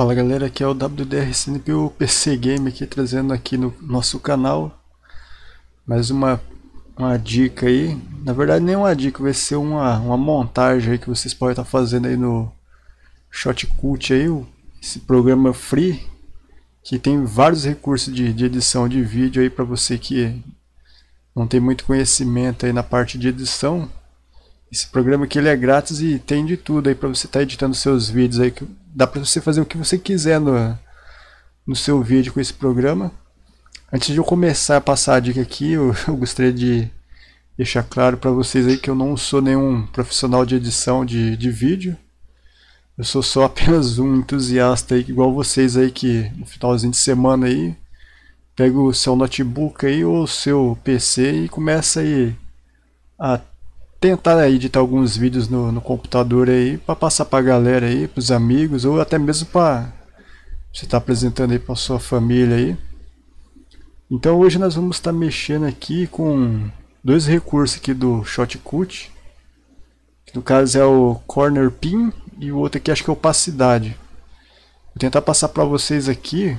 Fala galera, aqui é o WDR CNPU PC Game aqui trazendo aqui no nosso canal mais uma dica aí. Na verdade nem uma dica, vai ser uma montagem aí que vocês podem estar fazendo aí no Shotcut aí, esse programa free que tem vários recursos de edição de vídeo aí para você que não tem muito conhecimento aí na parte de edição. Esse programa aqui ele é grátis e tem de tudo aí para você estar editando seus vídeos aí, que dá para você fazer o que você quiser no seu vídeo com esse programa. Antes de eu começar a passar a dica aqui, eu gostaria de deixar claro para vocês aí que eu não sou nenhum profissional de edição de vídeo. Eu sou só apenas um entusiasta aí, igual vocês aí, que no finalzinho de semana aí pega o seu notebook aí ou o seu PC e começa aí a tentar editar alguns vídeos no computador aí para passar para a galera aí, para os amigos, ou até mesmo para você estar apresentando aí para sua família aí. Então hoje nós vamos estar mexendo aqui com dois recursos aqui do Shotcut, que no caso é o Corner Pin e o outro aqui acho que é opacidade. Vou tentar passar para vocês aqui.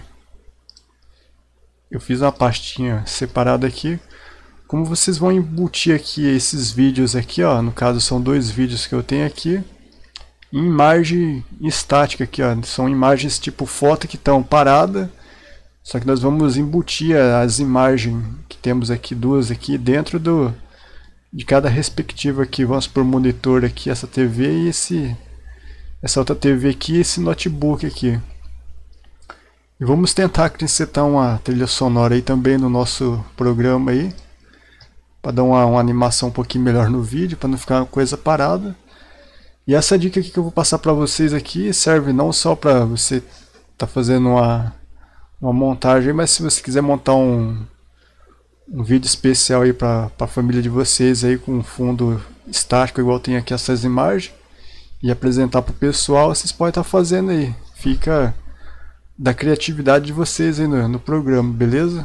Eu fiz uma pastinha separada aqui. Como vocês vão embutir aqui esses vídeos aqui, ó, no caso são dois vídeos que eu tenho aqui, em imagem estática aqui, ó, são imagens tipo foto que estão paradas, só que nós vamos embutir as imagens que temos aqui, duas aqui, dentro de cada respectiva aqui, vamos por monitor aqui, essa TV e essa outra TV aqui, esse notebook aqui. E vamos tentar acrescentar uma trilha sonora aí também no nosso programa aí, para dar uma animação um pouquinho melhor no vídeo, para não ficar uma coisa parada. E essa dica aqui que eu vou passar para vocês aqui serve não só para você tá fazendo uma montagem, mas se você quiser montar um vídeo especial aí para a família de vocês aí com fundo estático igual tem aqui essas imagens e apresentar para o pessoal, vocês podem estar fazendo aí. Fica da criatividade de vocês aí no programa, beleza?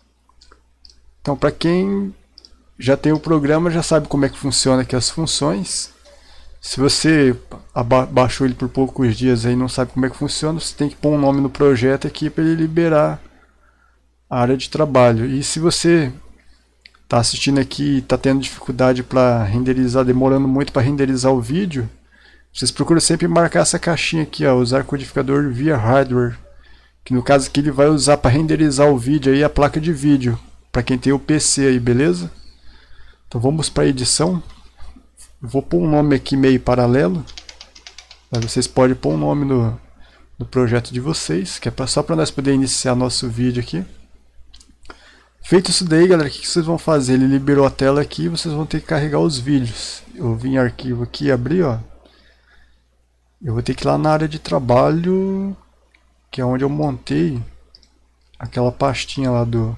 Então para quem já tem o programa, já sabe como é que funciona aqui as funções. Se você baixou ele por poucos dias aí e não sabe como é que funciona, você tem que pôr um nome no projeto aqui para ele liberar a área de trabalho. E se você está assistindo aqui e está tendo dificuldade para renderizar, demorando muito para renderizar o vídeo, vocês procuram sempre marcar essa caixinha aqui, ó, usar codificador via hardware, que no caso aqui ele vai usar para renderizar o vídeo aí a placa de vídeo, para quem tem o PC aí, beleza? Então vamos para a edição. Eu vou pôr um nome aqui meio paralelo, mas vocês podem pôr um nome no projeto de vocês, que é só para nós poder iniciar nosso vídeo aqui. Feito isso daí, galera, o que vocês vão fazer? Ele liberou a tela aqui e vocês vão ter que carregar os vídeos. Eu vim em arquivo aqui, abri, ó. Eu vou ter que ir lá na área de trabalho, que é onde eu montei aquela pastinha lá do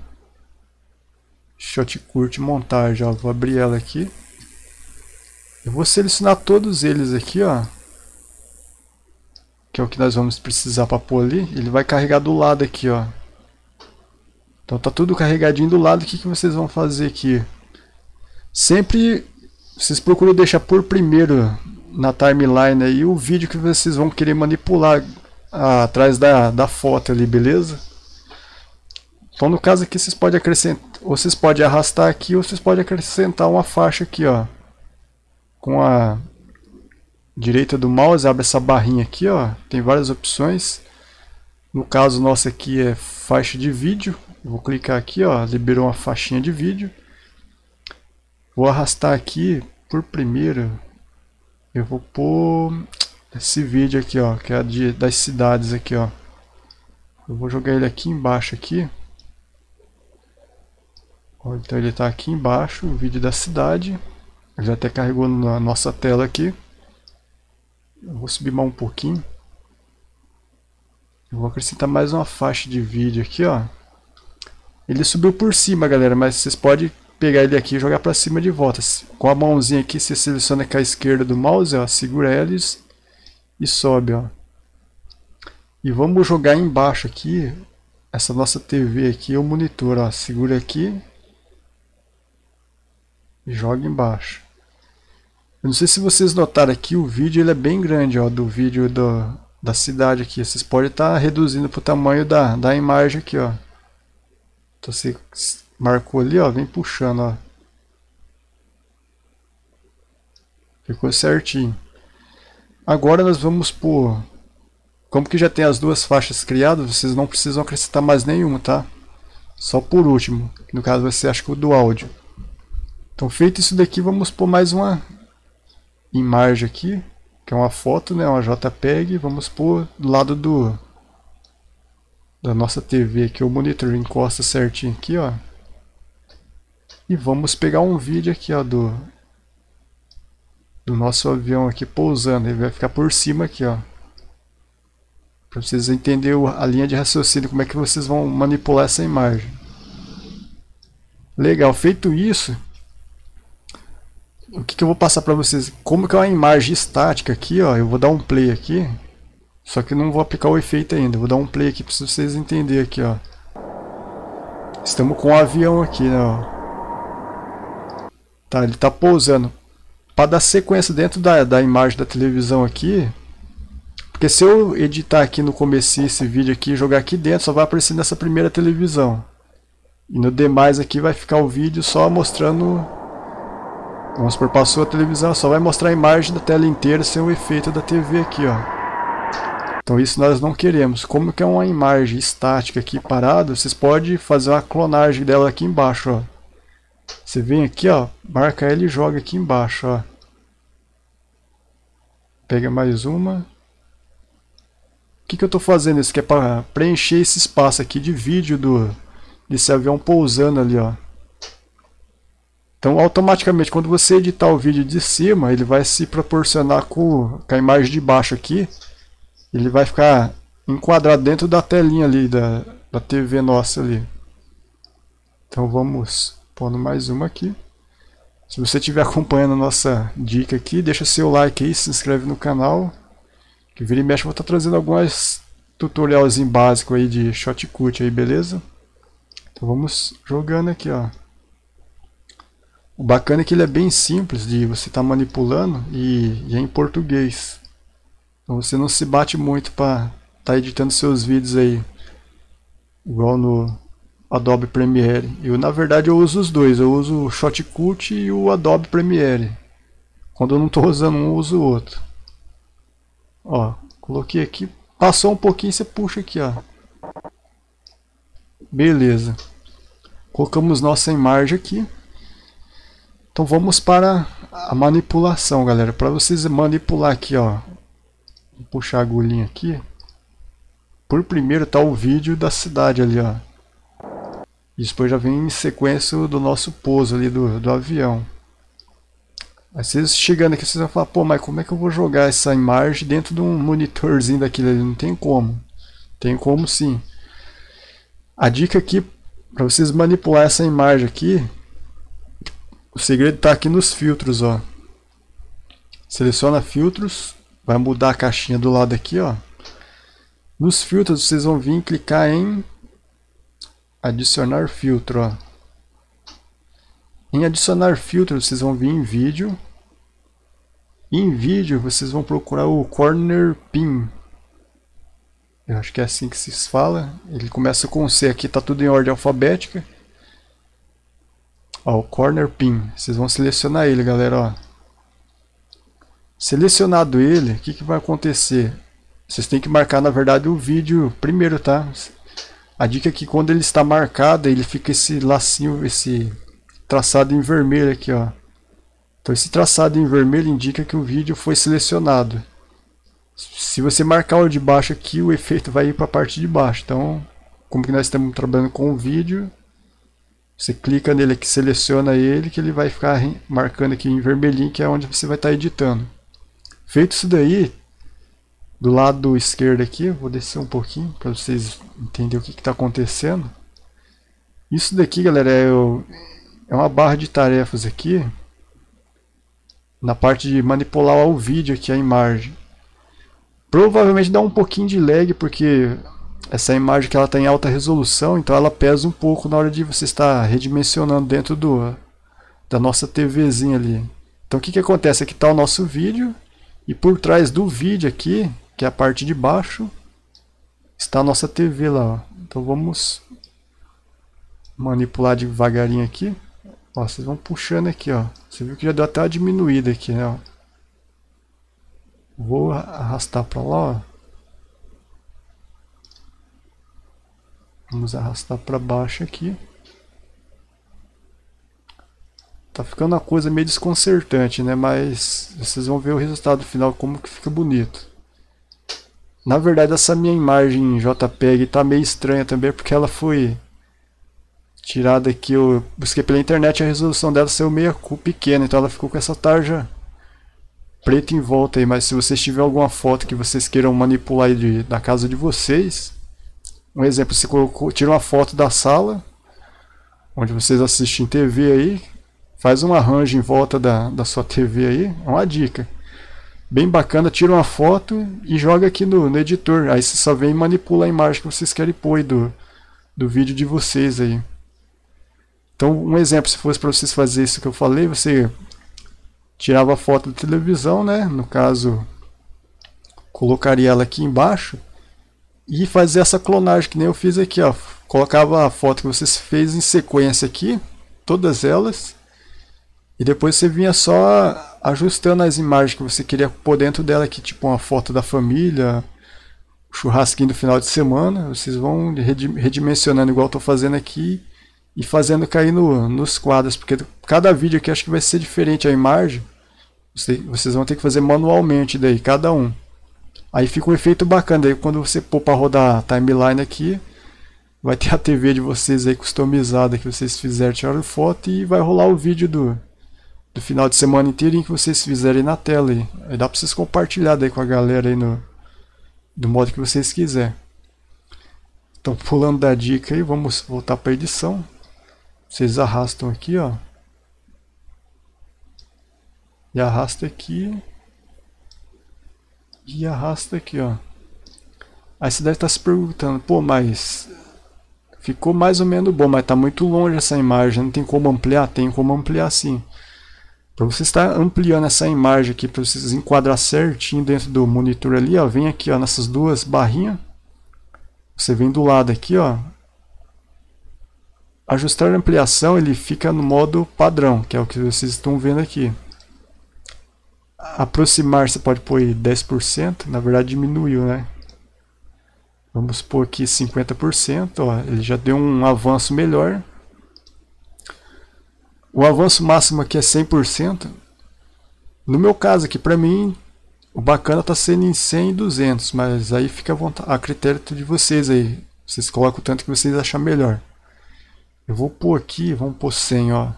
Shotcut montagem, ó. Vou abrir ela aqui. Eu vou selecionar todos eles aqui, ó, que é o que nós vamos precisar para pôr ali. Ele vai carregar do lado aqui, ó. Então tá tudo carregadinho do lado. O que vocês vão fazer aqui? Sempre vocês procuram deixar por primeiro na timeline aí o vídeo que vocês vão querer manipular atrás da foto ali, beleza? Então no caso aqui vocês podem acrescentar, ou vocês podem arrastar aqui, ou vocês podem acrescentar uma faixa aqui, ó. Com a direita do mouse, abre essa barrinha aqui, ó. Tem várias opções. No caso nosso aqui é faixa de vídeo. Eu vou clicar aqui, ó, liberou uma faixinha de vídeo. Vou arrastar aqui por primeiro. Eu vou pôr esse vídeo aqui, ó, que é das cidades aqui, ó. Eu vou jogar ele aqui embaixo aqui. Então ele está aqui embaixo, o vídeo da cidade. Ele já até carregou na nossa tela aqui. Eu vou subir mais um pouquinho. Eu vou acrescentar mais uma faixa de vídeo aqui, ó. Ele subiu por cima, galera, mas vocês podem pegar ele aqui e jogar para cima de volta. Com a mãozinha aqui, você seleciona com a esquerda do mouse, ó, segura ela e sobe, ó. E vamos jogar embaixo aqui, essa nossa TV aqui, o monitor, ó. Segura aqui e joga embaixo. Eu não sei se vocês notaram aqui, o vídeo ele é bem grande, ó, do vídeo da cidade aqui. Vocês podem estar reduzindo para o tamanho da imagem aqui, ó. Então você marcou ali, ó, vem puxando, ó. Ficou certinho. Agora nós vamos por... Como que já tem as duas faixas criadas, vocês não precisam acrescentar mais nenhuma, tá? Só por último, no caso vai ser, acho que o do áudio. Então feito isso daqui, vamos por mais uma imagem aqui, que é uma foto, né, uma JPEG. Vamos por do lado da nossa TV aqui, o monitor encosta certinho aqui, ó. E vamos pegar um vídeo aqui, ó, do nosso avião aqui pousando. Ele vai ficar por cima aqui, ó. Para vocês entenderem a linha de raciocínio, como é que vocês vão manipular essa imagem. Legal, feito isso, o que eu vou passar para vocês? Como que é uma imagem estática aqui, ó. Eu vou dar um play aqui, só que não vou aplicar o efeito ainda. Vou dar um play aqui para vocês entenderem aqui, ó. Estamos com um avião aqui, né, ó. Tá, ele está pousando. Para dar sequência dentro da imagem da televisão aqui, porque se eu editar aqui no começo esse vídeo aqui e jogar aqui dentro, só vai aparecer nessa primeira televisão. E no demais aqui vai ficar o vídeo só mostrando... Vamos supor, passou a televisão, só vai mostrar a imagem da tela inteira sem o efeito da TV aqui, ó. Então isso nós não queremos. Como que é uma imagem estática aqui parada, vocês podem fazer uma clonagem dela aqui embaixo, ó. Você vem aqui, ó, marca ela e joga aqui embaixo, ó. Pega mais uma. O que eu estou fazendo isso? Que é para preencher esse espaço aqui de vídeo desse avião pousando ali, ó. Então automaticamente quando você editar o vídeo de cima, ele vai se proporcionar com a imagem de baixo aqui. Ele vai ficar enquadrado dentro da telinha ali, da TV nossa ali. Então vamos pondo mais uma aqui. Se você estiver acompanhando a nossa dica aqui, deixa seu like aí, se inscreve no canal. Que vira e mexe, eu vou estar trazendo alguns tutoriais básicos aí de shotcut aí, beleza? Então vamos jogando aqui, ó. O bacana é que ele é bem simples de você estar manipulando e é em português. Então você não se bate muito para estar editando seus vídeos aí, igual no Adobe Premiere. Na verdade eu uso os dois, eu uso o Shotcut e o Adobe Premiere. Quando eu não estou usando um, eu uso o outro. Ó, coloquei aqui, passou um pouquinho, você puxa aqui, ó. Beleza. Colocamos nossa imagem aqui. Então vamos para a manipulação, galera. Para vocês manipular aqui, ó. Vou puxar a agulhinha aqui. Por primeiro tá o vídeo da cidade ali, ó. E depois já vem em sequência do nosso pouso ali do avião. Aí vocês chegando aqui, vocês vão falar, pô, mas como é que eu vou jogar essa imagem dentro de um monitorzinho daquilo ali? Não tem como. Tem como sim. A dica aqui, para vocês manipular essa imagem aqui, o segredo está aqui nos filtros, ó. Seleciona filtros, vai mudar a caixinha do lado aqui, ó. Nos filtros vocês vão vir clicar em adicionar filtro, ó. Em adicionar filtro vocês vão vir em vídeo. E em vídeo vocês vão procurar o corner pin. Eu acho que é assim que se fala. Ele começa com C aqui, tá tudo em ordem alfabética. Ó, o corner pin. Vocês vão selecionar ele, galera, ó. Selecionado ele, o que vai acontecer? Vocês têm que marcar, na verdade, o vídeo primeiro, tá? A dica é que quando ele está marcado, ele fica esse lacinho, esse traçado em vermelho aqui, ó. Então esse traçado em vermelho indica que o vídeo foi selecionado. Se você marcar o de baixo aqui, o efeito vai ir para a parte de baixo. Então, como que nós estamos trabalhando com o vídeo, você clica nele aqui, seleciona ele, que ele vai ficar marcando aqui em vermelhinho, que é onde você vai estar editando. Feito isso daí, do lado esquerdo aqui, vou descer um pouquinho para vocês entenderem o que está acontecendo. Isso daqui, galera, é uma barra de tarefas aqui, na parte de manipular o vídeo aqui, a imagem. Provavelmente dá um pouquinho de lag, porque essa imagem que ela está em alta resolução, então ela pesa um pouco na hora de você estar redimensionando dentro da nossa TVzinha ali. Então o que acontece? Aqui está o nosso vídeo, e por trás do vídeo aqui, que é a parte de baixo, está a nossa TV lá, ó. Então vamos manipular devagarinho aqui. Ó, vocês vão puxando aqui, ó. Você viu que já deu até uma diminuída aqui, né? Ó. Vou arrastar para lá, ó. Vamos arrastar para baixo aqui. Tá ficando uma coisa meio desconcertante, né? Mas vocês vão ver o resultado final, como que fica bonito. Na verdade, essa minha imagem JPEG tá meio estranha também, porque ela foi tirada aqui. Eu busquei pela internet, a resolução dela saiu meio pequena, então ela ficou com essa tarja preta em volta aí. Mas se vocês tiverem alguma foto que vocês queiram manipular aí da casa de vocês, um exemplo, você tira uma foto da sala onde vocês assistem TV aí, faz um arranjo em volta da sua TV aí, é uma dica bem bacana. Tira uma foto e joga aqui no editor, aí você só vem e manipula a imagem que vocês querem pôr do vídeo de vocês aí. Então, um exemplo, se fosse para vocês fazer isso que eu falei, você tirava a foto da televisão, né? No caso, colocaria ela aqui embaixo e fazia essa clonagem que nem eu fiz aqui, ó. Colocava a foto que vocês fez em sequência aqui, todas elas, e depois você vinha só ajustando as imagens que você queria pôr dentro dela aqui, tipo uma foto da família, churrasquinho do final de semana. Vocês vão redimensionando igual eu estou fazendo aqui e fazendo cair nos quadros, porque cada vídeo aqui acho que vai ser diferente a imagem. Vocês vão ter que fazer manualmente daí, cada um. Aí fica um efeito bacana, daí quando você pôr para rodar a timeline aqui, vai ter a TV de vocês aí customizada que vocês fizeram, tiraram foto, e vai rolar o vídeo do final de semana inteirinho que vocês fizerem na tela aí. Aí dá para vocês compartilhar daí com a galera aí do modo que vocês quiserem. Então, pulando da dica aí, vamos voltar para a edição. Vocês arrastam aqui, ó. E arrasta aqui. E arrasta aqui, ó. Aí você deve estar se perguntando, pô, mas ficou mais ou menos bom, mas tá muito longe essa imagem, não tem como ampliar? Tem como ampliar sim. Para você estar ampliando essa imagem aqui, para vocês enquadrar certinho dentro do monitor ali, ó, vem aqui, ó, nessas duas barrinhas. Você vem do lado aqui, ó. Ajustar a ampliação, ele fica no modo padrão, que é o que vocês estão vendo aqui. Aproximar, você pode pôr aí 10%, na verdade diminuiu, né? Vamos pôr aqui 50%, ó, ele já deu um avanço melhor. O avanço máximo aqui é 100%. No meu caso aqui, para mim, o bacana tá sendo em 100 e 200, mas aí fica a critério de vocês aí. Vocês colocam o tanto que vocês acharem melhor. Eu vou pôr aqui, vamos pôr 100, ó.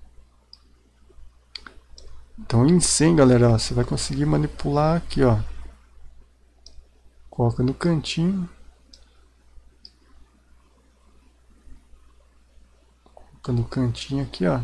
Então em 100, galera, ó, você vai conseguir manipular aqui, ó. Coloca no cantinho. Coloca no cantinho aqui, ó.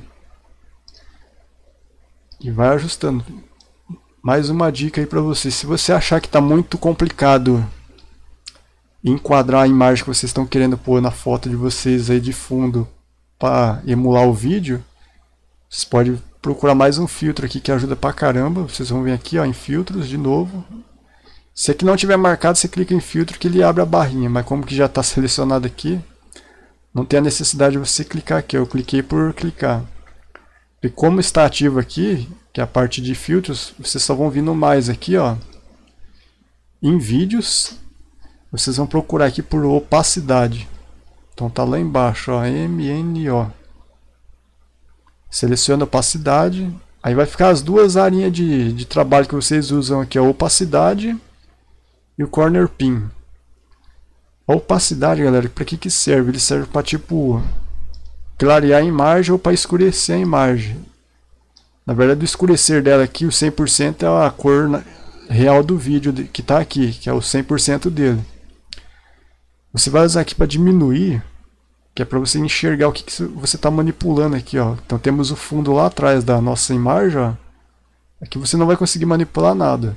E vai ajustando. Mais uma dica aí para você. Se você achar que está muito complicado enquadrar a imagem que vocês estão querendo pôr na foto de vocês aí de fundo para emular o vídeo, vocês podem procurar mais um filtro aqui que ajuda pra caramba. Vocês vão vir aqui, ó, em filtros de novo. Se aqui não tiver marcado, você clica em filtro que ele abre a barrinha, mas como que já está selecionado aqui, não tem a necessidade de você clicar aqui. Eu cliquei por clicar. E como está ativo aqui, que é a parte de filtros, vocês só vão vir no mais aqui, ó. Em vídeos, vocês vão procurar aqui por opacidade. Então tá lá embaixo, ó, MNO. Seleciona a opacidade. Aí vai ficar as duas arinhas de trabalho que vocês usam aqui, a opacidade e o corner pin. A opacidade, galera, para que serve? Ele serve para tipo clarear a imagem ou para escurecer a imagem. Na verdade, o escurecer dela aqui, o 100% é a cor real do vídeo que está aqui, que é o 100% dele. Você vai usar aqui para diminuir, que é para você enxergar o que você está manipulando aqui, ó. Então temos o fundo lá atrás da nossa imagem, ó. Aqui você não vai conseguir manipular nada.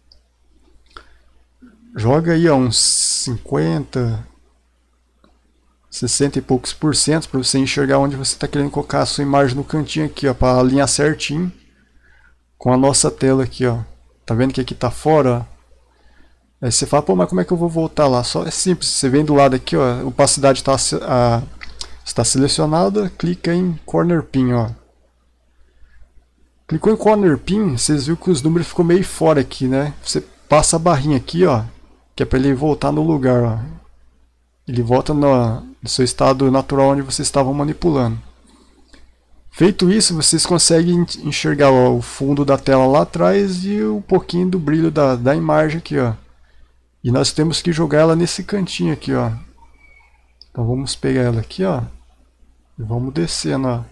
Joga aí, ó, uns 50, 60 e poucos por cento para você enxergar onde você está querendo colocar a sua imagem no cantinho aqui, ó, para alinhar certinho com a nossa tela aqui, ó. Tá vendo que aqui tá fora, ó? Aí você fala, pô, mas como é que eu vou voltar lá? Só é simples, você vem do lado aqui, ó, a opacidade está selecionada, clica em Corner Pin, ó. Clicou em Corner Pin, vocês viram que os números ficou meio fora aqui, né? Você passa a barrinha aqui, ó, que é para ele voltar no lugar, ó. Ele volta no seu estado natural onde vocês estavam manipulando. Feito isso, vocês conseguem enxergar, ó, o fundo da tela lá atrás e um pouquinho do brilho da imagem aqui, ó. E nós temos que jogar ela nesse cantinho aqui, ó. Então vamos pegar ela aqui, ó. E vamos descendo, ó.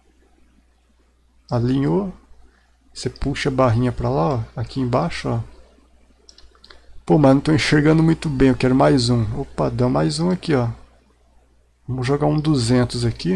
Alinhou. Você puxa a barrinha pra lá, ó. Aqui embaixo, ó. Pô, mas não tô enxergando muito bem. Eu quero mais um. Opa, dá mais um aqui, ó. Vamos jogar um 200 aqui.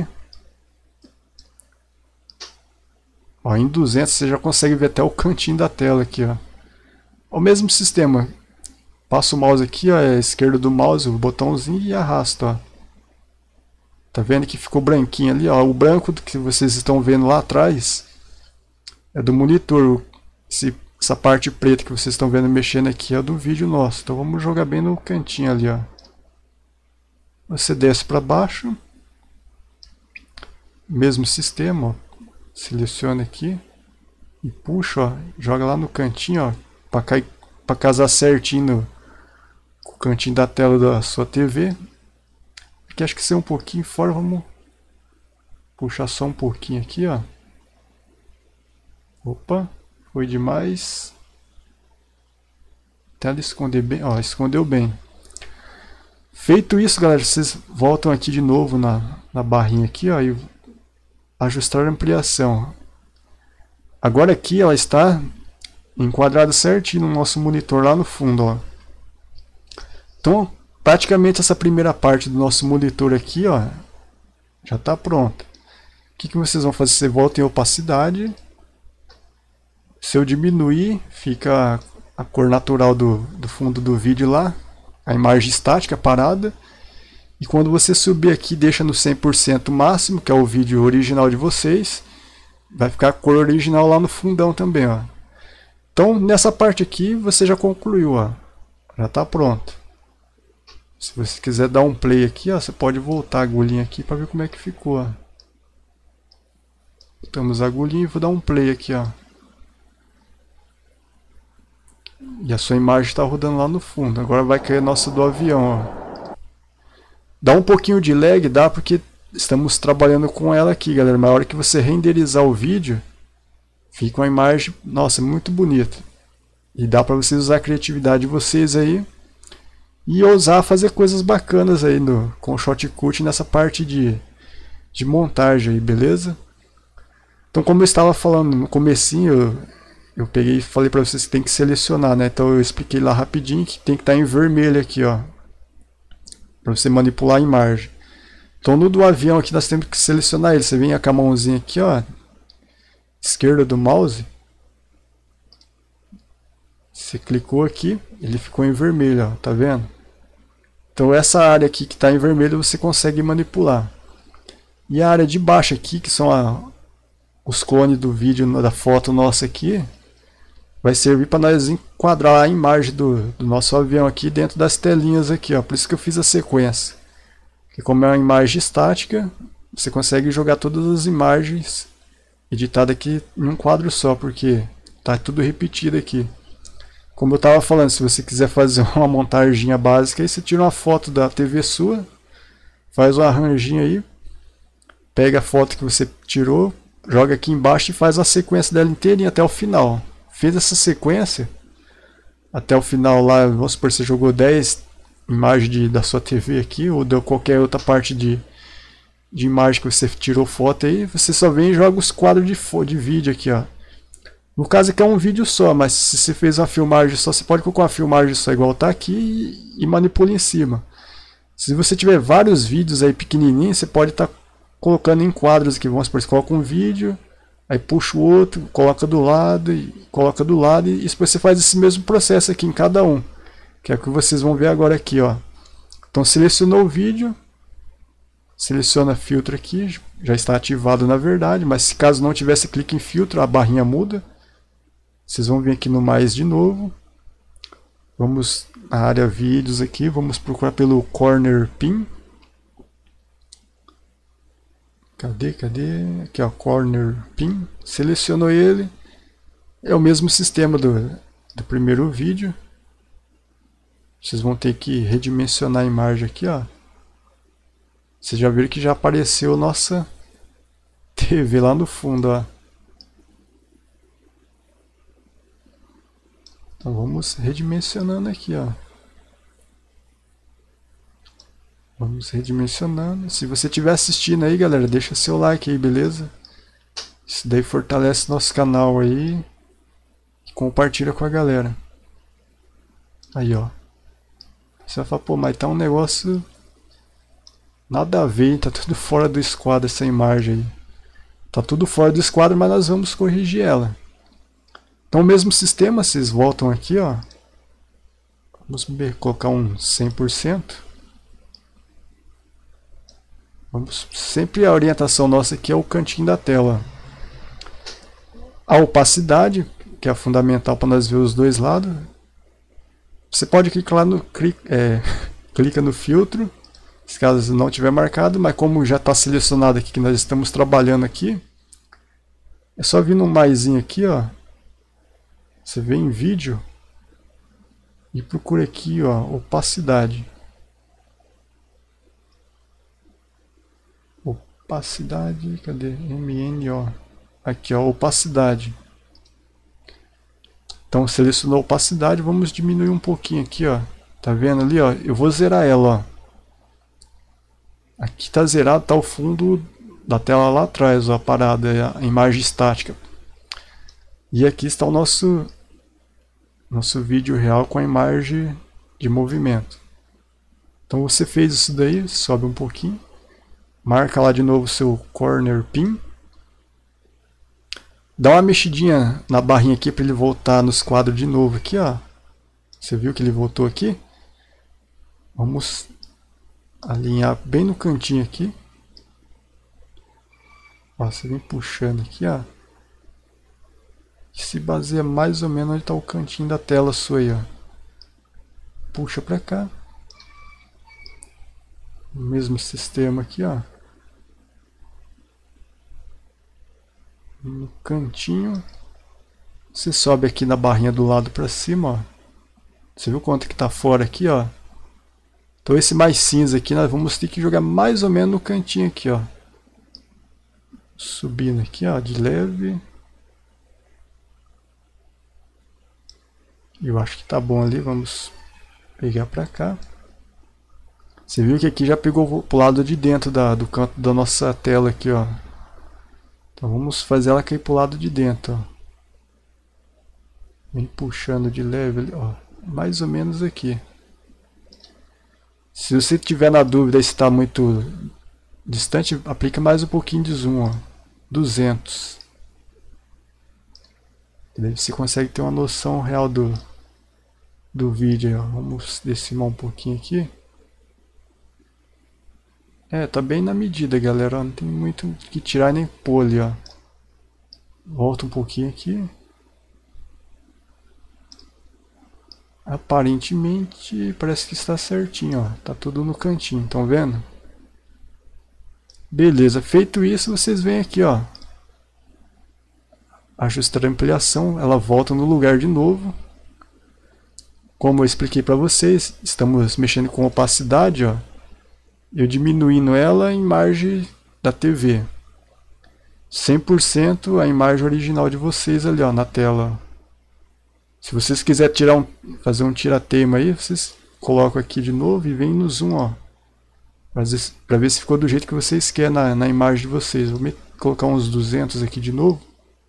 Ó, em 200 você já consegue ver até o cantinho da tela aqui, ó. O mesmo sistema. Passa o mouse aqui, ó, à esquerda do mouse, o botãozinho e arrasta, ó. Tá vendo que ficou branquinho ali, ó. O branco que vocês estão vendo lá atrás é do monitor. Essa parte preta que vocês estão vendo mexendo aqui é do vídeo nosso. Então vamos jogar bem no cantinho ali, ó. Você desce para baixo. Mesmo sistema, ó. Seleciona aqui e puxa, ó, joga lá no cantinho, ó, para casar certinho com o cantinho da tela da sua TV. Aqui acho que ser um pouquinho fora, vamos puxar só um pouquinho aqui, ó. Opa, foi demais. Tela esconder bem, ó, escondeu bem. Feito isso, galera, vocês voltam aqui de novo na barrinha aqui, ó, e ajustar a ampliação. Agora aqui ela está enquadrada certinho no nosso monitor lá no fundo, ó. Então, praticamente essa primeira parte do nosso monitor aqui, ó, já está pronta. O que vocês vão fazer? Você volta em opacidade. Se eu diminuir, fica a cor natural do fundo do vídeo lá, a imagem estática parada. E quando você subir aqui, deixa no 100% máximo, que é o vídeo original de vocês, vai ficar a cor original lá no fundão também, ó. Então, nessa parte aqui, você já concluiu, ó. Já está pronto. Se você quiser dar um play aqui, ó, você pode voltar a agulhinha aqui para ver como é que ficou, ó. Botamos a agulhinha e vou dar um play aqui, ó. E a sua imagem está rodando lá no fundo. Agora vai cair a nossa do avião, ó. Dá um pouquinho de lag, dá, porque estamos trabalhando com ela aqui, galera. Mas na hora que você renderizar o vídeo, fica uma imagem, nossa, muito bonita. E dá para vocês usar a criatividade de vocês aí e ousar fazer coisas bacanas aí com o Shotcut nessa parte de montagem aí, beleza? Então, como eu estava falando no comecinho, eu peguei e falei para vocês que tem que selecionar, né? Então eu expliquei lá rapidinho que tem que estar em vermelho aqui, ó, para você manipular a imagem. Então no do avião aqui nós temos que selecionar ele. Você vem com a mãozinha aqui, ó, esquerda do mouse. Você clicou aqui, ele ficou em vermelho, ó, tá vendo? Então essa área aqui que está em vermelho você consegue manipular. E a área de baixo aqui, que são os clones do vídeo, da foto nossa aqui, vai servir para nós enquadrar a imagem do nosso avião aqui dentro das telinhas aqui, ó. Por isso que eu fiz a sequência. Porque como é uma imagem estática, você consegue jogar todas as imagens editadas aqui em um quadro só, porque tá tudo repetido aqui. Como eu estava falando, se você quiser fazer uma montagem básica, aí você tira uma foto da TV sua, faz um arranjinho aí, pega a foto que você tirou, joga aqui embaixo e faz a sequência dela inteirinha até o final. Fez essa sequência até o final lá, vamos supor que você jogou 10 imagens da sua TV aqui, ou deu qualquer outra parte de imagem que você tirou foto aí, você só vem e joga os quadros de vídeo aqui, ó. No caso aqui é um vídeo só, mas se você fez uma filmagem só, você pode colocar uma filmagem só igual tá aqui e manipula em cima. Se você tiver vários vídeos aí pequenininhos, você pode estar colocando em quadros aqui, vamos supor, você coloca um vídeo, aí puxa o outro, coloca do lado e coloca do lado, e depois você faz esse mesmo processo aqui em cada um, que é o que vocês vão ver agora aqui, ó. Então selecionou o vídeo, seleciona filtro aqui, já está ativado na verdade, mas se caso não tivesse, clique em filtro, a barrinha muda. Vocês vão vir aqui no mais de novo, Vamos na área vídeos aqui, vamos procurar pelo corner pin. Cadê? Aqui ó, corner pin. Selecionou ele. É o mesmo sistema do primeiro vídeo. Vocês vão ter que redimensionar a imagem aqui, ó. Vocês já viram que já apareceu nossa TV lá no fundo, ó. Então vamos redimensionando aqui, ó. Vamos redimensionando. Se você estiver assistindo aí, galera, deixa seu like aí, beleza? Isso daí fortalece nosso canal aí. E compartilha com a galera. Aí, ó. Você vai falar, pô, mas tá um negócio nada a ver, tá tudo fora do esquadro essa imagem aí. Tá tudo fora do esquadro, mas nós vamos corrigir ela. Então o mesmo sistema, vocês voltam aqui, ó. Vamos colocar um 100%. Vamos, sempre a orientação nossa aqui é o cantinho da tela. A opacidade, que é fundamental para nós ver os dois lados. Você pode clicar lá no clica no filtro, se caso não tiver marcado, mas como já está selecionado aqui que nós estamos trabalhando aqui, é só vir no maisinho aqui, ó. Você vem em vídeo e procura aqui, ó, opacidade. Opacidade, cadê? MNO. Aqui, ó, opacidade. Então selecionou a opacidade, vamos diminuir um pouquinho aqui, ó. Tá vendo ali, ó? Eu vou zerar ela, ó. Aqui tá zerado, tá o fundo da tela lá atrás, ó, a parada, a imagem estática. E aqui está o nosso vídeo real com a imagem de movimento. Então você fez isso daí, sobe um pouquinho. Marca lá de novo o seu corner pin. Dá uma mexidinha na barrinha aqui para ele voltar nos quadros de novo aqui, ó. Você viu que ele voltou aqui? Vamos alinhar bem no cantinho aqui. Ó, você vem puxando aqui, ó. E se baseia mais ou menos onde está o cantinho da tela sua aí, ó. Puxa para cá. O mesmo sistema aqui, ó. No cantinho. Você sobe aqui na barrinha do lado para cima, ó. Você viu quanto que tá fora aqui, ó? Então esse mais cinza aqui nós vamos ter que jogar mais ou menos no cantinho aqui, ó. Subindo aqui, ó, de leve. Eu acho que tá bom ali, vamos pegar para cá. Você viu que aqui já pegou pro lado de dentro do canto da nossa tela aqui, ó. Então vamos fazer ela cair pro lado de dentro, ó. Vem puxando de leve, ó, mais ou menos aqui. Se você tiver na dúvida se está muito distante, aplica mais um pouquinho de zoom, ó, 200. Daí você consegue ter uma noção real do vídeo, ó. Vamos decimar um pouquinho aqui. Tá bem na medida, galera, ó. Não tem muito que tirar nem pôr ali, ó. Volta um pouquinho aqui. Aparentemente parece que está certinho, ó. Tá tudo no cantinho, estão vendo? Beleza, feito isso, vocês vêm aqui, ó. Ajustar a ampliação, ela volta no lugar de novo. Como eu expliquei para vocês, estamos mexendo com opacidade, ó. Eu diminuindo ela em margem da TV. 100% a imagem original de vocês ali, ó, na tela. Se vocês quiserem fazer um tira-teima aí, vocês colocam aqui de novo e vem no zoom, ó. Para ver se ficou do jeito que vocês querem na imagem de vocês. Vou colocar uns 200 aqui de novo.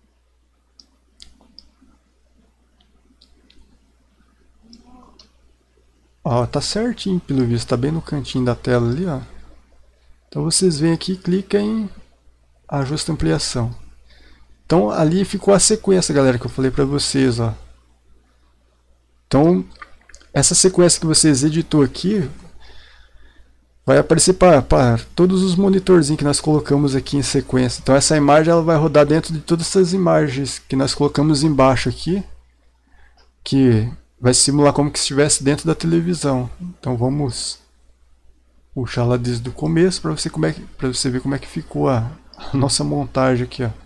Ó, tá certinho pelo visto, tá bem no cantinho da tela ali, ó. Então vocês vêm aqui e clicam em ajuste ampliação. Então ali ficou a sequência, galera, que eu falei pra vocês, ó. Então essa sequência que vocês editou aqui vai aparecer para todos os monitorzinhos que nós colocamos aqui em sequência. Então essa imagem ela vai rodar dentro de todas essas imagens que nós colocamos embaixo aqui, que vai simular como que estivesse dentro da televisão. Então vamos puxar lá desde o começo para você ver como é que ficou a nossa montagem aqui, ó.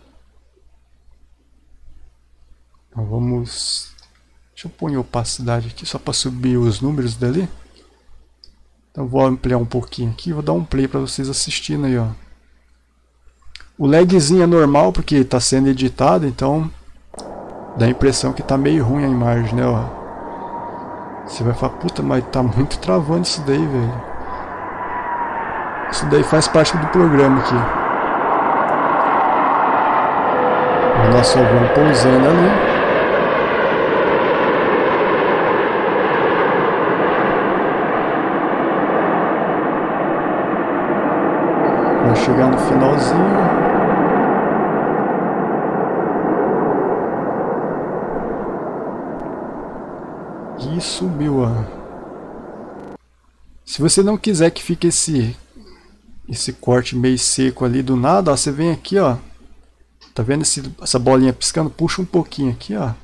Então vamos, deixa eu pôr em opacidade aqui só para subir os números dali. Então vou ampliar um pouquinho aqui, vou dar um play para vocês assistindo aí, ó. O lagzinho é normal porque está sendo editado, então dá a impressão que está meio ruim a imagem, né, ó. Você vai falar, puta, mas tá muito travando isso daí, velho. Isso daí faz parte do programa aqui. O nosso avião pousando ali. Vai chegar no finalzinho. E subiu, ó. Se você não quiser que fique esse corte meio seco ali do nada, ó, você vem aqui, ó. Tá vendo essa bolinha piscando? Puxa um pouquinho aqui, ó.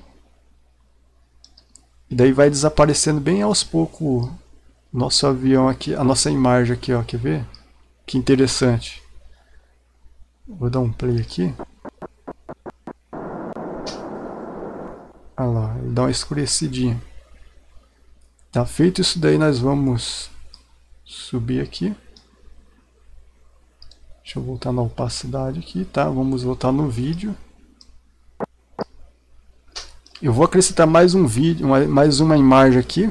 E daí vai desaparecendo bem aos poucos o nosso avião aqui, a nossa imagem aqui, ó. Quer ver? Que interessante. Vou dar um play aqui. Olha lá, ele dá uma escurecidinha. Tá feito isso daí, nós vamos subir aqui. Deixa eu voltar na opacidade aqui, tá? Vamos voltar no vídeo. Eu vou acrescentar mais um vídeo, mais uma imagem aqui.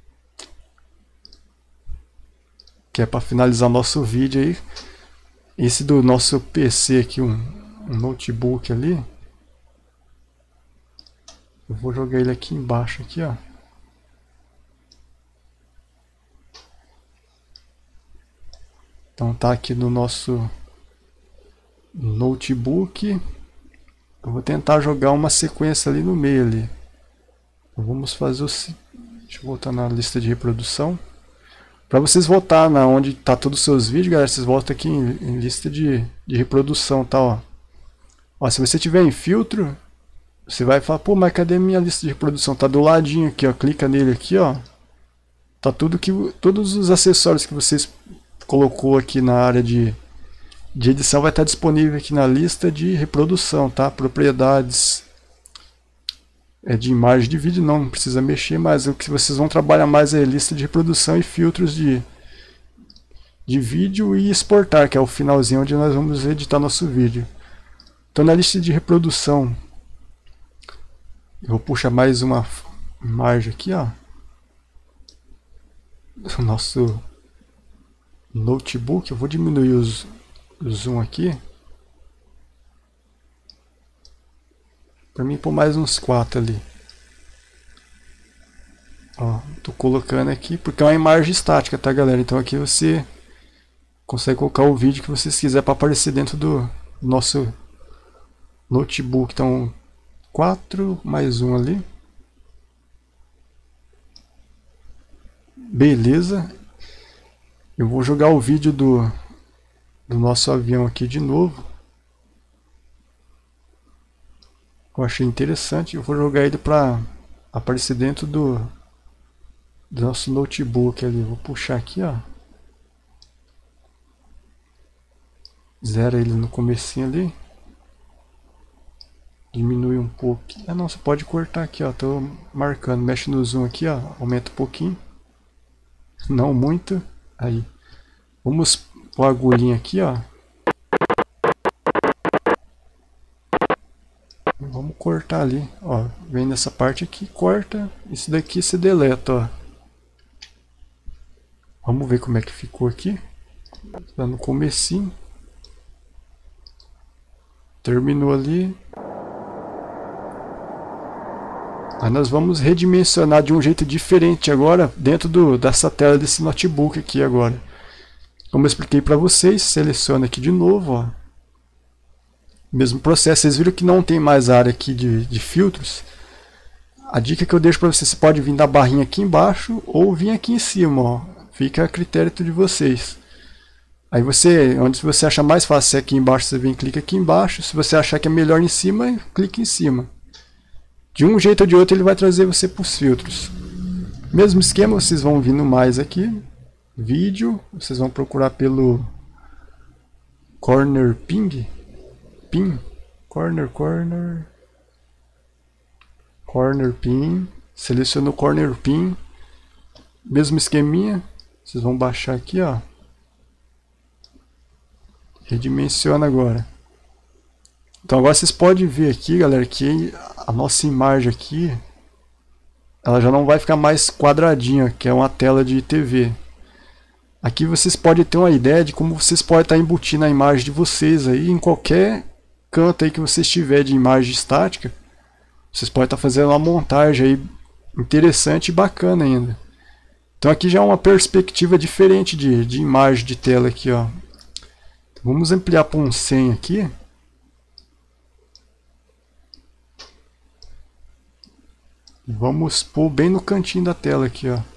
Que é para finalizar nosso vídeo aí. Esse do nosso PC aqui, um notebook ali. Eu vou jogar ele aqui embaixo, aqui, ó. Então tá aqui no nosso notebook. Eu vou tentar jogar uma sequência ali no meio ali. Então vamos fazer o... Deixa eu voltar na lista de reprodução. Para vocês voltar na onde tá todos os seus vídeos, galera, vocês voltam aqui em lista de reprodução, tá, ó. Ó, se você tiver em filtro, você vai falar, pô, mas cadê minha lista de reprodução? Tá do ladinho aqui, ó. Clica nele aqui, ó. Tá todos os acessórios que vocês colocou aqui na área de edição vai estar disponível aqui na lista de reprodução, tá? Propriedades de imagem de vídeo, não precisa mexer, mas o que vocês vão trabalhar mais é lista de reprodução e filtros de vídeo e exportar, que é o finalzinho onde nós vamos editar nosso vídeo. Então na lista de reprodução eu vou puxar mais uma imagem aqui, ó. O nosso notebook, eu vou diminuir o zoom aqui. Para mim pôr mais uns 4 ali. Ó, tô colocando aqui porque é uma imagem estática, tá, galera? Então aqui você consegue colocar o vídeo que vocês quiserem para aparecer dentro do nosso notebook. Então 4 mais um ali. Beleza. Eu vou jogar o vídeo do nosso avião aqui de novo. Eu achei interessante. Eu vou jogar ele para aparecer dentro do nosso notebook ali. Vou puxar aqui, ó. Zera ele no comecinho ali. Diminui um pouco. Ah não, você pode cortar aqui, ó. Tô marcando. Mexe no zoom aqui, ó. Aumenta um pouquinho. Não muito. Aí. Vamos pôr a agulhinha aqui, ó. Vamos cortar ali, ó. Vem nessa parte aqui, corta. Isso daqui se deleta, ó. Vamos ver como é que ficou aqui. Tá no comecinho. Terminou ali. Aí nós vamos redimensionar de um jeito diferente agora dentro dessa tela desse notebook aqui agora. Como eu expliquei para vocês, seleciona aqui de novo, ó. Mesmo processo, vocês viram que não tem mais área aqui de filtros. A dica que eu deixo para vocês, você pode vir da barrinha aqui embaixo ou vir aqui em cima, ó. Fica a critério de vocês. Aí onde você achar mais fácil, se é aqui embaixo, você vem e clica aqui embaixo. Se você achar que é melhor em cima, clica em cima. De um jeito ou de outro ele vai trazer você para os filtros. Mesmo esquema, vocês vão vindo mais aqui. Vídeo, vocês vão procurar pelo Corner Pin. Corner Pin. Seleciona o Corner Pin. Mesmo esqueminha. Vocês vão baixar aqui, ó. Redimensiona agora. Então agora vocês podem ver aqui, galera, que a nossa imagem aqui, ela já não vai ficar mais quadradinha, que é uma tela de TV. Aqui vocês podem ter uma ideia de como vocês podem estar embutindo a imagem de vocês aí em qualquer canto aí que vocês tiver de imagem estática. Vocês podem estar fazendo uma montagem aí interessante e bacana ainda. Então aqui já é uma perspectiva diferente de imagem de tela aqui, ó. Então, vamos ampliar para um 100 aqui. Vamos pôr bem no cantinho da tela aqui, ó.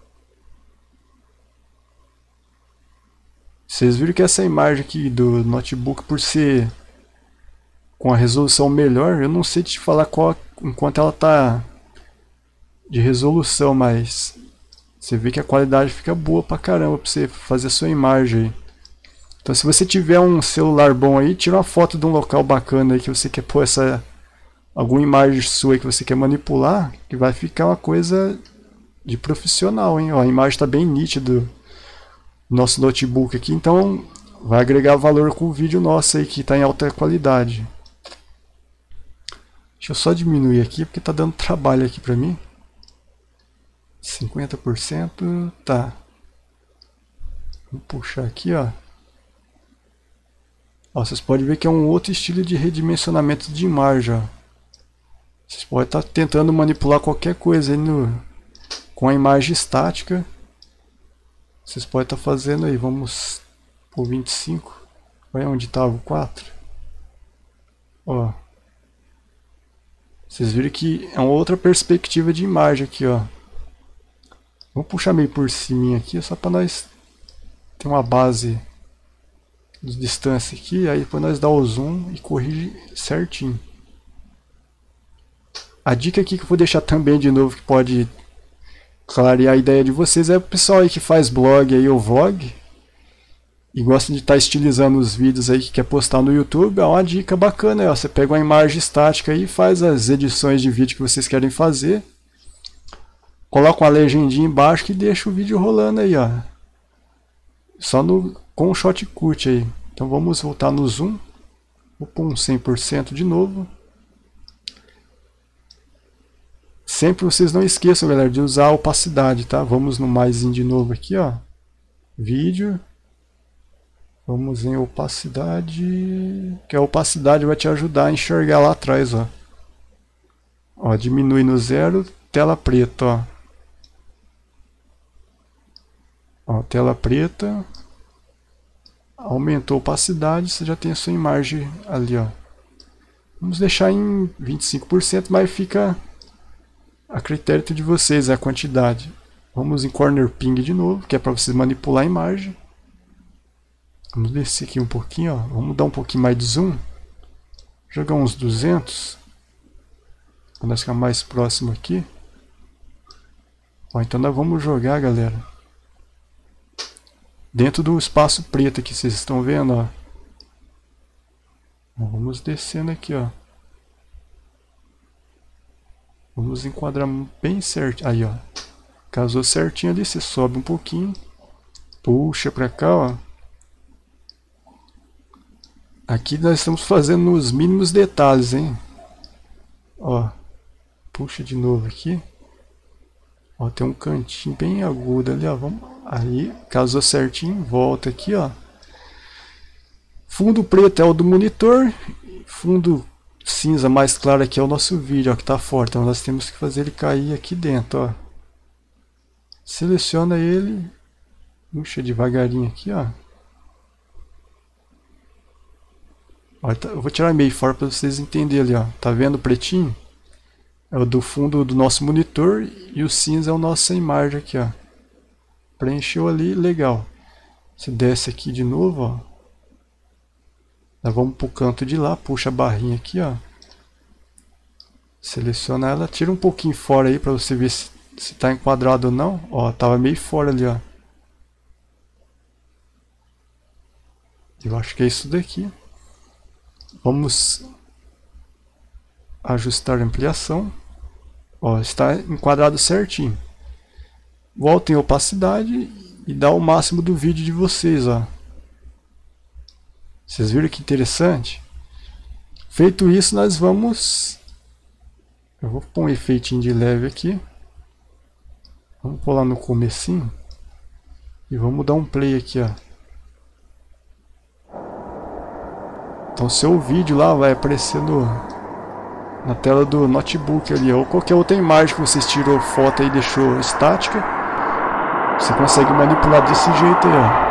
Vocês viram que essa imagem aqui do notebook, por ser com a resolução melhor, eu não sei te falar qual enquanto ela tá de resolução, mas você vê que a qualidade fica boa pra caramba pra você fazer a sua imagem aí. Então se você tiver um celular bom aí, tira uma foto de um local bacana aí que você quer pôr alguma imagem sua aí que você quer manipular, que vai ficar uma coisa de profissional, hein? Ó, a imagem está bem nítida do nosso notebook aqui, então vai agregar valor com o vídeo nosso aí que está em alta qualidade. Deixa eu só diminuir aqui porque está dando trabalho aqui para mim. 50%, tá. Vou puxar aqui, ó. Ó, vocês podem ver que é um outro estilo de redimensionamento de imagem, ó. Vocês podem estar tentando manipular qualquer coisa aí com a imagem estática. Vocês podem estar fazendo aí, vamos por 25. Olha onde estava o 4. Ó. Vocês viram que é uma outra perspectiva de imagem aqui, ó. Vamos puxar meio por cima aqui, só para nós ter uma base de distância aqui. Aí depois nós dá o zoom e corrige certinho. A dica aqui que eu vou deixar também de novo, que pode clarear a ideia de vocês, é o pessoal aí que faz blog aí ou vlog e gosta de estar estilizando os vídeos aí que quer postar no YouTube. É uma dica bacana aí, ó. Você pega uma imagem estática aí e faz as edições de vídeo que vocês querem fazer, coloca uma legendinha embaixo que deixa o vídeo rolando aí, ó. Só com o shotcut aí. Então vamos voltar no zoom. Vou pôr um 100% de novo. Sempre vocês não esqueçam, galera, de usar a opacidade, tá? Vamos no maisinho de novo aqui, ó. Vídeo. Vamos em opacidade. Que a opacidade vai te ajudar a enxergar lá atrás, ó. Ó, diminui no 0, tela preta, ó. Ó, tela preta. Aumentou a opacidade, você já tem a sua imagem ali, ó. Vamos deixar em 25%, mas fica a critério de vocês, a quantidade. Vamos em Corner Pin de novo, que é para vocês manipular a imagem. Vamos descer aqui um pouquinho, ó. Vamos dar um pouquinho mais de zoom. Jogar uns 200. Para nós ficar mais próximo aqui. Ó, então nós vamos jogar, galera, dentro do espaço preto aqui, vocês estão vendo, ó. Vamos descendo aqui, ó. Vamos enquadrar bem certo. Aí, ó. Casou certinho ali, você sobe um pouquinho. Puxa pra cá, ó. Aqui nós estamos fazendo os mínimos detalhes, hein. Ó. Puxa de novo aqui. Ó, tem um cantinho bem agudo ali, ó. Vamos. Aí, casou certinho. Volta aqui, ó. Fundo preto é o do monitor. Fundo cinza mais claro aqui é o nosso vídeo, ó, que tá forte. Então nós temos que fazer ele cair aqui dentro, ó. Seleciona ele. Puxa devagarinho aqui, ó. Ó, eu vou tirar meio fora para vocês entenderem ali, ó. Tá vendo o pretinho? É o do fundo do nosso monitor e o cinza é a nossa imagem aqui, ó. Preencheu ali, legal. Você desce aqui de novo, ó. Nós vamos pro canto de lá, puxa a barrinha aqui, ó. Seleciona ela, tira um pouquinho fora aí para você ver se se tá enquadrado ou não. Ó, tava meio fora ali, ó. Eu acho que é isso daqui. Vamos ajustar a ampliação. Ó, está enquadrado certinho. Volta em opacidade e dá o máximo do vídeo de vocês, ó. Vocês viram que interessante? Feito isso, nós vamos... Eu vou pôr um efeitinho de leve aqui. Vamos pôr lá no comecinho. E vamos dar um play aqui, ó. Então seu vídeo lá vai aparecer na tela do notebook ali, ou qualquer outra imagem que vocês tirou foto e deixou estática. Você consegue manipular desse jeito aí, ó.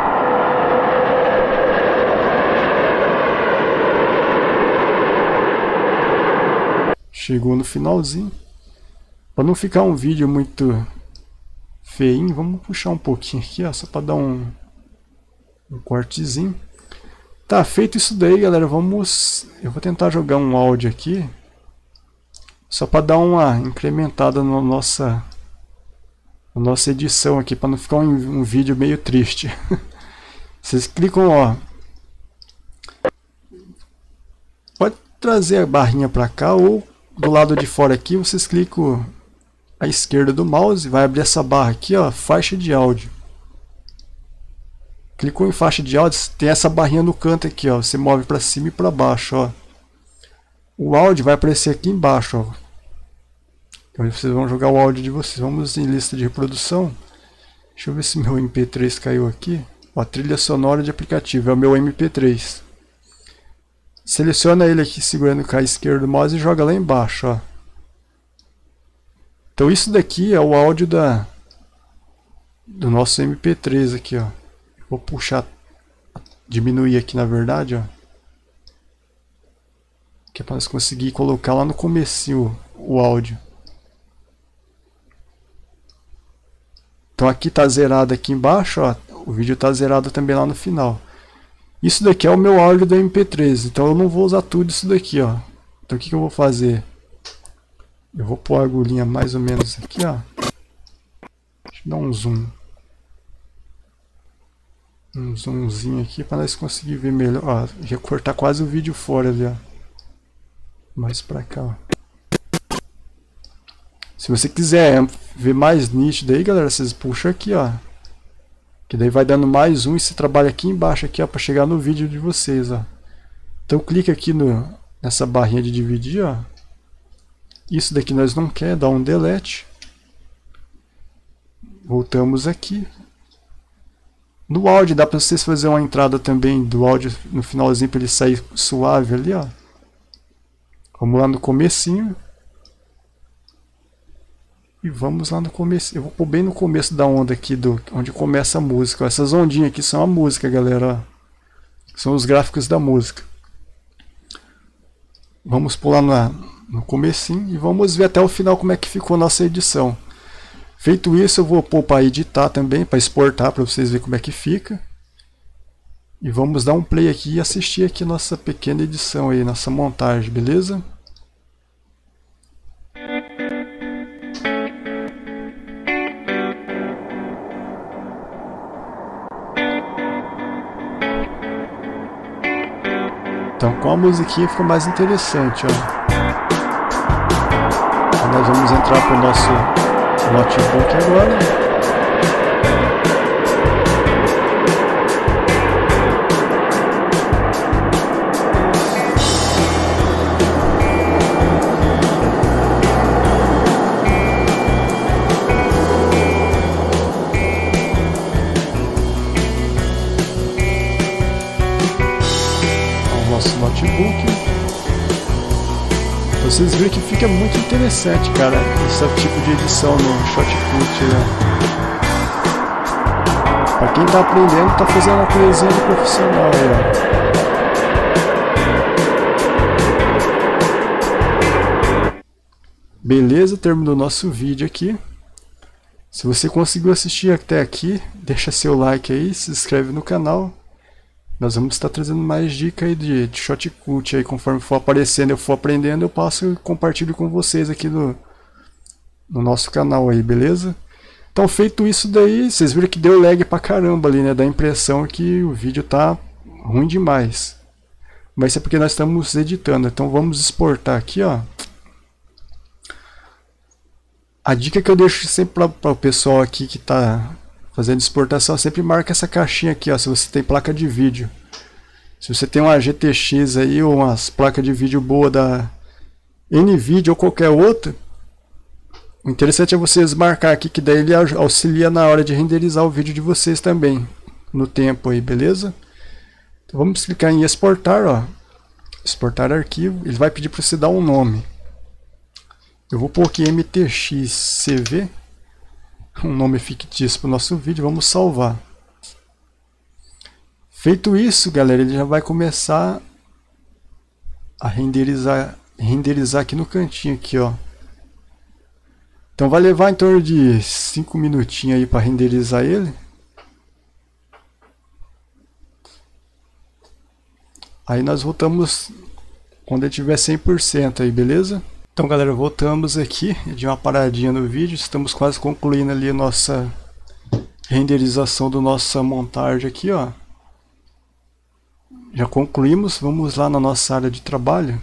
Chegou no finalzinho. Para não ficar um vídeo muito feinho, vamos puxar um pouquinho aqui, ó, só para dar um cortezinho. Tá, feito isso daí, galera, eu vou tentar jogar um áudio aqui, só para dar uma incrementada na nossa edição aqui, para não ficar um vídeo meio triste. Vocês clicam, ó, pode trazer a barrinha para cá, ou do lado de fora aqui, vocês clicam à esquerda do mouse, vai abrir essa barra aqui, ó, faixa de áudio. Clicou em faixa de áudio, tem essa barrinha no canto aqui, ó, você move para cima e para baixo, ó. O áudio vai aparecer aqui embaixo, ó. Então vocês vão jogar o áudio de vocês. Vamos em lista de reprodução. Deixa eu ver se meu MP3 caiu aqui. Ó, trilha sonora de aplicativo, é o meu MP3. Seleciona ele aqui segurando com a esquerda do mouse e joga lá embaixo, ó. Então isso daqui é o áudio do nosso MP3 aqui, ó. Vou puxar, diminuir aqui na verdade, ó. Que é para nós conseguir colocar lá no comecinho o áudio. Então aqui tá zerado aqui embaixo, ó. O vídeo tá zerado também lá no final. Isso daqui é o meu áudio do MP3, então eu não vou usar tudo isso daqui, ó. Então o que eu vou fazer? Eu vou pôr a agulhinha mais ou menos aqui, ó. Deixa eu dar um zoom. Um zoomzinho aqui para nós conseguir ver melhor. Ó, já cortar quase o vídeo fora ali, ó. Mais pra cá, ó. Se você quiser ver mais nítido aí, galera, vocês puxam aqui, ó. Que daí vai dando mais um e você trabalha aqui embaixo aqui, ó, para chegar no vídeo de vocês, ó. Então clica aqui nessa barrinha de dividir, ó. Isso daqui nós não quer, dá um delete. Voltamos aqui. No áudio dá para vocês fazer uma entrada também do áudio no finalzinho para ele sair suave ali, ó. Vamos lá no comecinho. E vamos lá no começo. Eu vou pôr bem no começo da onda aqui, onde começa a música. Ó, essas ondinhas aqui são a música, galera. Ó. São os gráficos da música. Vamos pular no comecinho e vamos ver até o final como é que ficou a nossa edição. Feito isso, eu vou pôr para editar também, para exportar, para vocês verem como é que fica. E vamos dar um play aqui e assistir aqui nossa pequena edição aí, nossa montagem, beleza? Então com a musiquinha fica mais interessante, ó. Então, nós vamos entrar para o nosso notebook agora. Nosso notebook. Vocês viram que fica muito interessante, cara, esse tipo de edição no Shotcut, né? Pra quem tá aprendendo, tá fazendo uma coisinha de profissional aí, ó. Beleza, terminou o nosso vídeo aqui. Se você conseguiu assistir até aqui, deixa seu like aí, se inscreve no canal. Nós vamos estar trazendo mais dicas aí de Shotcut aí, conforme for aparecendo, eu for aprendendo, eu passo e compartilho com vocês aqui no nosso canal aí, beleza? Então, feito isso daí, vocês viram que deu lag pra caramba ali, né? Dá a impressão que o vídeo tá ruim demais. Mas isso é porque nós estamos editando. Então vamos exportar aqui, ó. A dica que eu deixo sempre para o pessoal aqui que está fazendo exportação, sempre marca essa caixinha aqui, ó, se você tem placa de vídeo. Se você tem uma GTX aí ou umas placas de vídeo boa da NVIDIA ou qualquer outra, o interessante é vocês marcar aqui, que daí ele auxilia na hora de renderizar o vídeo de vocês também, no tempo aí, beleza? Então vamos clicar em exportar, ó. Exportar arquivo, ele vai pedir para você dar um nome. Eu vou pôr aqui MTXCV, um nome fictício para o nosso vídeo, vamos salvar. Feito isso, galera, ele já vai começar a renderizar aqui no cantinho aqui, ó. Então vai levar em torno de 5 minutinhos aí para renderizar ele. Aí nós voltamos quando ele tiver 100% aí, beleza? Então, galera, voltamos aqui de uma paradinha no vídeo. Estamos quase concluindo ali a nossa renderização da nossa montagem aqui, ó. Já concluímos. Vamos lá na nossa área de trabalho.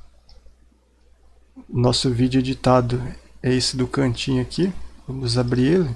Nosso vídeo editado é esse do cantinho aqui. Vamos abrir ele.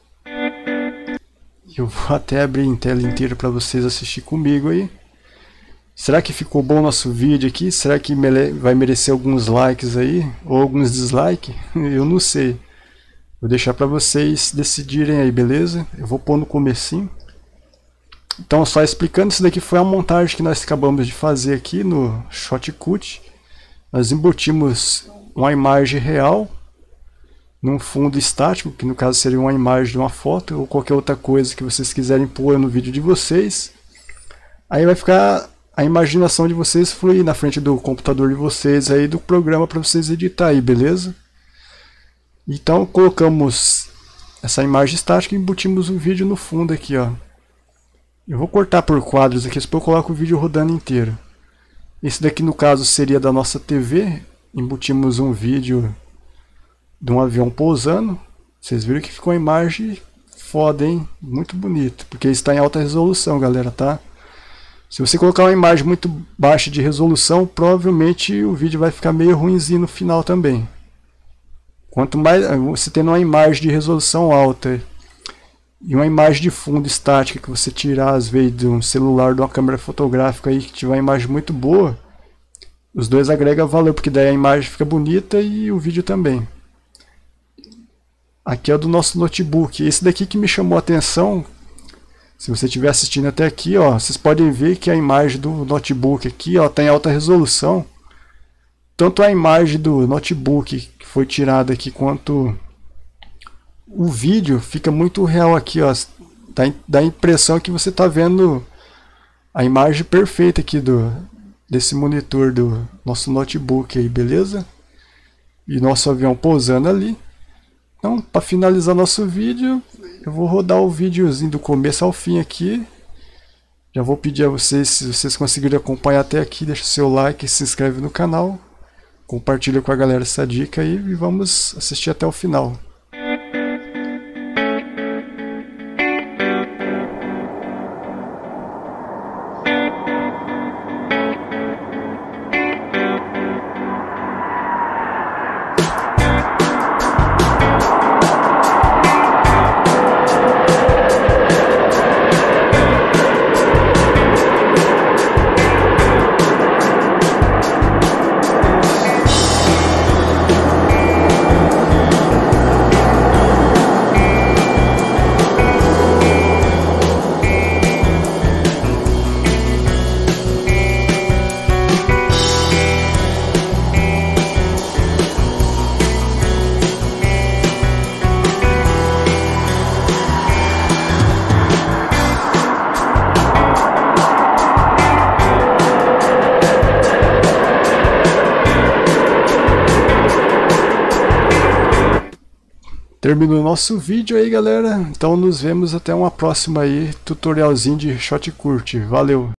Eu vou até abrir em tela inteira para vocês assistir comigo aí. Será que ficou bom o nosso vídeo aqui? Será que vai merecer alguns likes aí? Ou alguns dislikes? Eu não sei. Vou deixar para vocês decidirem aí, beleza? Eu vou pôr no comecinho. Então, só explicando, isso daqui foi a montagem que nós acabamos de fazer aqui no Shotcut. Nós embutimos uma imagem real num fundo estático, que no caso seria uma imagem de uma foto ou qualquer outra coisa que vocês quiserem pôr no vídeo de vocês. Aí vai ficar a imaginação de vocês fluir na frente do computador de vocês aí, do programa para vocês editar aí, beleza? Então colocamos essa imagem estática e embutimos o vídeo no fundo aqui, ó. Eu vou cortar por quadros aqui, depois eu coloco o vídeo rodando inteiro. Esse daqui no caso seria da nossa TV. Embutimos um vídeo de um avião pousando. Vocês viram que ficou uma imagem foda, hein? Muito bonito, porque está em alta resolução, galera, tá? Se você colocar uma imagem muito baixa de resolução, provavelmente o vídeo vai ficar meio ruinzinho no final também. Quanto mais você tendo uma imagem de resolução alta e uma imagem de fundo estática que você tirar às vezes de um celular, de uma câmera fotográfica aí que tiver uma imagem muito boa, os dois agregam valor, porque daí a imagem fica bonita e o vídeo também. Aqui é o do nosso notebook. Esse daqui que me chamou a atenção. Se você estiver assistindo até aqui, ó, vocês podem ver que a imagem do notebook aqui, ó, tá em alta resolução. Tanto a imagem do notebook que foi tirada aqui, quanto o vídeo fica muito real aqui, ó. Dá a impressão que você está vendo a imagem perfeita aqui desse monitor do nosso notebook aí, beleza? E nosso avião pousando ali. Então, para finalizar nosso vídeo, eu vou rodar o videozinho do começo ao fim aqui. Já vou pedir a vocês, se vocês conseguirem acompanhar até aqui, deixa o seu like, se inscreve no canal, compartilha com a galera essa dica aí e vamos assistir até o final. Terminou o nosso vídeo aí, galera. Então nos vemos até uma próxima aí, tutorialzinho de Shotcut. Valeu!